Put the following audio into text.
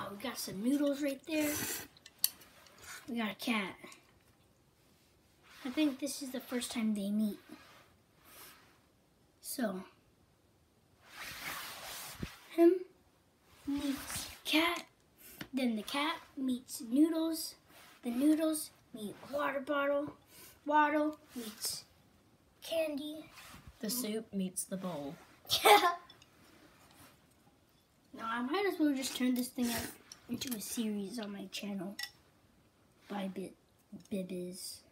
we got some noodles right there. We got a cat. I think this is the first time they meet. So, him meets cat, then the cat meets noodles, the noodles meet water bottle, waddle meets candy. The soup meets the bowl. Yeah. No, I might as well just turn this thing out into a series on my channel. Bye, Bibbies.